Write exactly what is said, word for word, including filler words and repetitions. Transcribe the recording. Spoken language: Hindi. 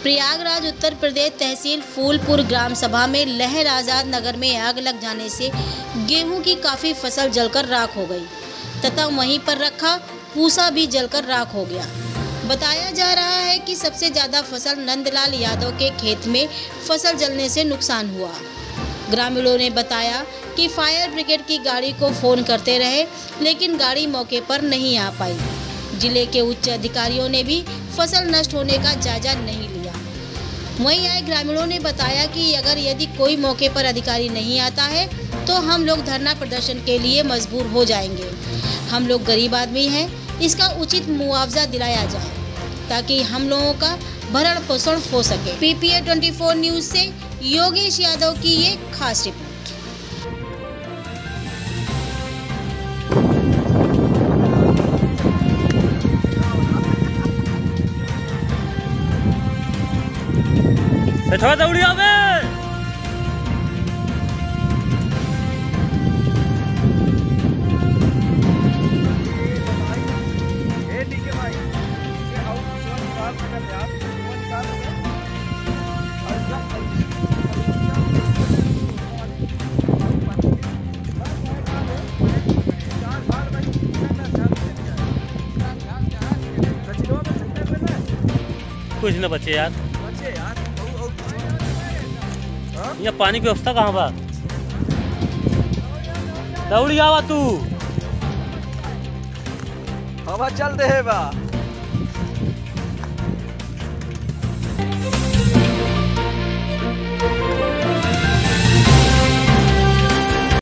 प्रयागराज उत्तर प्रदेश तहसील फूलपुर ग्राम सभा में लहर आजाद नगर में आग लग जाने से गेहूं की काफ़ी फसल जलकर राख हो गई तथा वहीं पर रखा पूसा भी जलकर राख हो गया। बताया जा रहा है कि सबसे ज़्यादा फसल नंदलाल यादव के खेत में फसल जलने से नुकसान हुआ। ग्रामीणों ने बताया कि फायर ब्रिगेड की गाड़ी को फ़ोन करते रहे लेकिन गाड़ी मौके पर नहीं आ पाई। जिले के उच्च अधिकारियों ने भी फसल नष्ट होने का जायजा नहीं लिया। वहीं आए ग्रामीणों ने बताया कि अगर यदि कोई मौके पर अधिकारी नहीं आता है तो हम लोग धरना प्रदर्शन के लिए मजबूर हो जाएंगे। हम लोग गरीब आदमी हैं, इसका उचित मुआवजा दिलाया जाए ताकि हम लोगों का भरण पोषण हो सके। पीपीए चौबीस न्यूज़ से योगेश यादव की ये खास रिपोर्ट। थोड़ा दौड़ी आवे कुछ न बचे यार, यहाँ पानी की व्यवस्था कहाँ बा? दौड़ी आवा तू, हवा चल रहे बा।